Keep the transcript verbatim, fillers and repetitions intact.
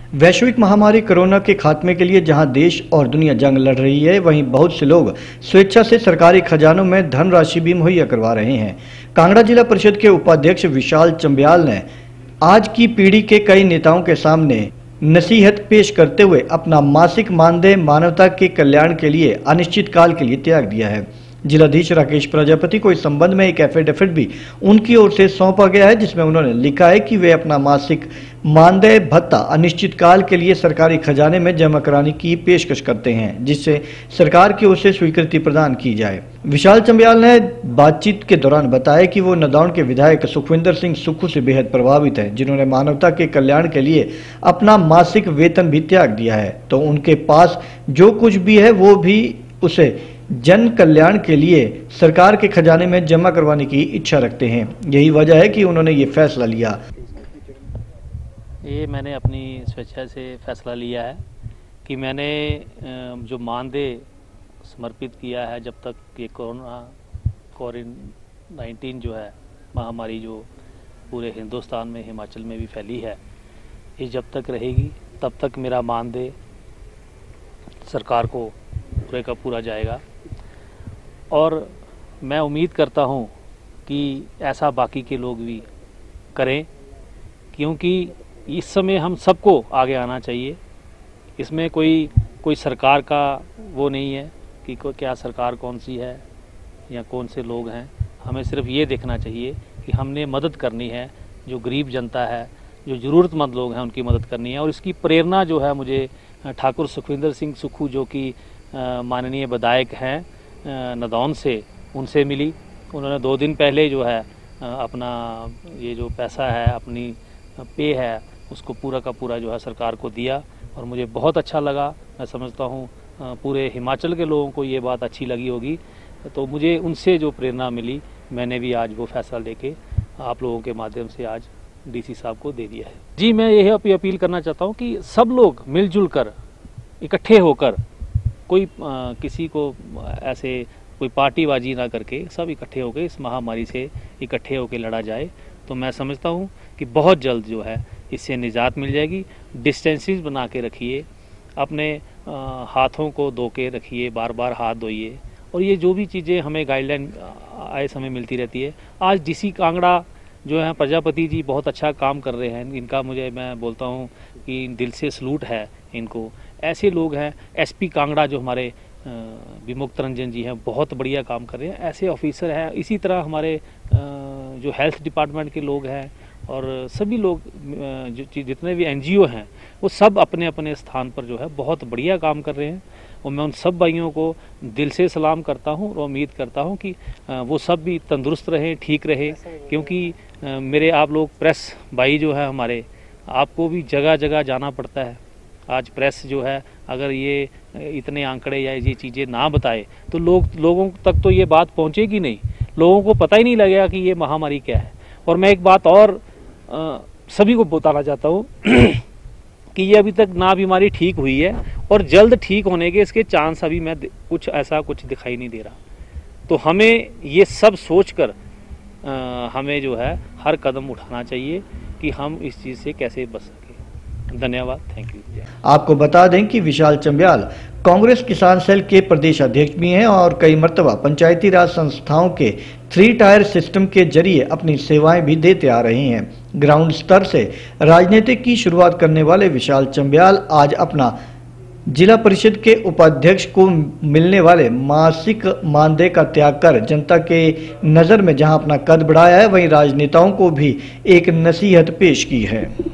वैश्विक महामारी कोरोना के खात्मे के लिए जहां देश और दुनिया जंग लड़ रही है, वहीं बहुत से लोग स्वेच्छा से सरकारी खजानों में धनराशि भी मुहैया करवा रहे हैं। कांगड़ा जिला परिषद के उपाध्यक्ष विशाल चंब्याल ने आज की पीढ़ी के कई नेताओं के सामने नसीहत पेश करते हुए अपना मासिक मानदेय मानवता के कल्याण के लिए अनिश्चित काल के लिए त्याग दिया है। जिलाधीश राकेश प्रजापति को इस संबंध में एक एफिडेविट भी उनकी ओर से सौंपा गया है, जिसमें उन्होंने लिखा है कि वे अपना मासिक मानदेय भत्ता अनिश्चित काल के लिए सरकारी खजाने में जमा कराने की पेशकश करते हैं, जिससे सरकार की ओर से स्वीकृति प्रदान की जाए। विशाल चंब्याल ने बातचीत के दौरान बताया कि वो नदौन के विधायक सुखविंदर सिंह सुक्खू से बेहद प्रभावित हैं, जिन्होंने मानवता के कल्याण के लिए अपना मासिक वेतन भी त्याग दिया है, तो उनके पास जो कुछ भी है वो भी उसे जन कल्याण के लिए सरकार के खजाने में जमा करवाने की इच्छा रखते हैं। यही वजह है कि उन्होंने ये फैसला लिया। ये मैंने अपनी स्वेच्छा से फैसला लिया है कि मैंने जो मानदेय समर्पित किया है, जब तक ये कोरोना कोविड नाइन्टीन जो है महामारी जो पूरे हिंदुस्तान में, हिमाचल में भी फैली है, ये जब तक रहेगी तब तक मेरा मानदेय सरकार को पूरे का पूरा जाएगा। और मैं उम्मीद करता हूँ कि ऐसा बाकी के लोग भी करें, क्योंकि इस समय हम सबको आगे आना चाहिए। इसमें कोई कोई सरकार का वो नहीं है कि को, क्या सरकार कौन सी है या कौन से लोग हैं। हमें सिर्फ ये देखना चाहिए कि हमने मदद करनी है, जो गरीब जनता है, जो ज़रूरतमंद लोग हैं, उनकी मदद करनी है। और इसकी प्रेरणा जो है मुझे ठाकुर सुखविंदर सिंह सुक्खू, जो कि माननीय विधायक हैं नदौन से, उनसे मिली। उन्होंने दो दिन पहले जो है अपना ये जो पैसा है, अपनी पे है, उसको पूरा का पूरा जो है सरकार को दिया और मुझे बहुत अच्छा लगा। मैं समझता हूँ पूरे हिमाचल के लोगों को ये बात अच्छी लगी होगी, तो मुझे उनसे जो प्रेरणा मिली, मैंने भी आज वो फैसला लेके आप लोगों के माध्यम से आज डीसी साहब को दे दिया है। जी, मैं यही अपील करना चाहता हूँ कि सब लोग मिलजुल कर, इकट्ठे होकर, कोई आ, किसी को ऐसे कोई पार्टीबाजी ना करके सब इकट्ठे होकर इस महामारी से इकट्ठे होकर लड़ा जाए, तो मैं समझता हूँ कि बहुत जल्द जो है इससे निजात मिल जाएगी। डिस्टेंसेस बना के रखिए, अपने आ, हाथों को धो के रखिए, बार बार हाथ धोइए, और ये जो भी चीज़ें हमें गाइडलाइन आए समय मिलती रहती है। आज डीसी कांगड़ा जो है प्रजापति जी बहुत अच्छा काम कर रहे हैं, इनका मुझे मैं बोलता हूँ कि दिल से सलूट है इनको। ऐसे लोग हैं, एसपी कांगड़ा जो हमारे विमुक्त रंजन जी हैं, बहुत बढ़िया काम कर रहे हैं। ऐसे ऑफिसर हैं। इसी तरह हमारे जो हेल्थ डिपार्टमेंट के लोग हैं और सभी लोग जो जितने भी एनजीओ हैं, वो सब अपने अपने स्थान पर जो है बहुत बढ़िया काम कर रहे हैं। और मैं उन सब भाइयों को दिल से सलाम करता हूं और उम्मीद करता हूं कि वो सब भी तंदुरुस्त रहें, ठीक रहें, क्योंकि मेरे आप लोग प्रेस भाई जो है हमारे, आपको भी जगह जगह जाना पड़ता है। आज प्रेस जो है अगर ये इतने आंकड़े या ये चीज़ें ना बताए तो लोग लोगों तक तो ये बात पहुंचेगी नहीं, लोगों को पता ही नहीं लगेगा कि ये महामारी क्या है। और मैं एक बात और आ, सभी को बताना चाहता हूँ कि ये अभी तक ना बीमारी ठीक हुई है और जल्द ठीक होने के इसके चांस अभी मैं कुछ ऐसा कुछ दिखाई नहीं दे रहा। तो हमें ये सब सोचकर आ, हमें जो है हर कदम उठाना चाहिए कि हम इस चीज़ से कैसे बच सकें। धन्यवाद, थैंक यू। आपको बता दें कि विशाल चंब्याल कांग्रेस किसान सेल के प्रदेश अध्यक्ष भी हैं और कई मर्तबा पंचायती राज संस्थाओं के थ्री टायर सिस्टम के जरिए अपनी सेवाएं भी देते आ रहे हैं। ग्राउंड स्तर से राजनीतिक की शुरुआत करने वाले विशाल चंब्याल आज अपना जिला परिषद के उपाध्यक्ष को मिलने वाले मासिक मानदेय का त्याग कर जनता के नज़र में जहां अपना कद बढ़ाया है, वहीं राजनेताओं को भी एक नसीहत पेश की है।